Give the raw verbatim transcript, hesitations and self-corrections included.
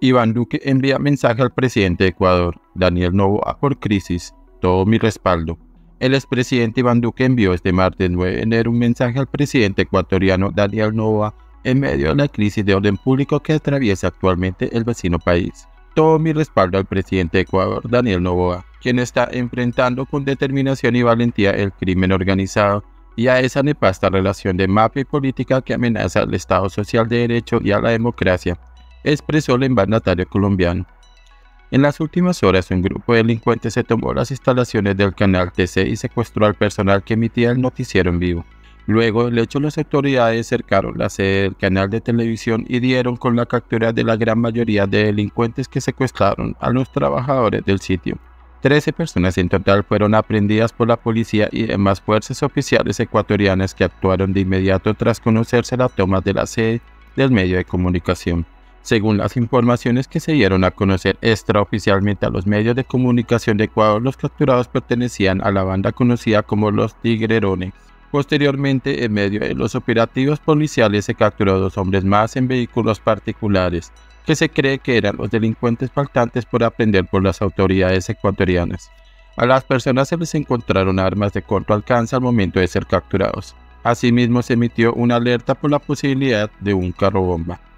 Iván Duque envía mensaje al presidente de Ecuador, Daniel Noboa, por crisis. Todo mi respaldo. El expresidente Iván Duque envió este martes nueve de enero un mensaje al presidente ecuatoriano Daniel Noboa en medio de la crisis de orden público que atraviesa actualmente el vecino país. Todo mi respaldo al presidente de Ecuador, Daniel Noboa, quien está enfrentando con determinación y valentía el crimen organizado y a esa nefasta relación de mafia y política que amenaza al Estado Social de Derecho y a la democracia, expresó el mandatario colombiano. En las últimas horas, un grupo de delincuentes se tomó las instalaciones del canal T C y secuestró al personal que emitía el noticiero en vivo. Luego del hecho, las autoridades cercaron la sede del canal de televisión y dieron con la captura de la gran mayoría de delincuentes que secuestraron a los trabajadores del sitio. Trece personas en total fueron aprehendidas por la policía y demás fuerzas oficiales ecuatorianas que actuaron de inmediato tras conocerse la toma de la sede del medio de comunicación. Según las informaciones que se dieron a conocer extraoficialmente a los medios de comunicación de Ecuador, los capturados pertenecían a la banda conocida como los Tigrerones. Posteriormente, en medio de los operativos policiales, se capturó dos hombres más en vehículos particulares, que se cree que eran los delincuentes faltantes por aprender por las autoridades ecuatorianas. A las personas se les encontraron armas de corto alcance al momento de ser capturados. Asimismo, se emitió una alerta por la posibilidad de un carro bomba.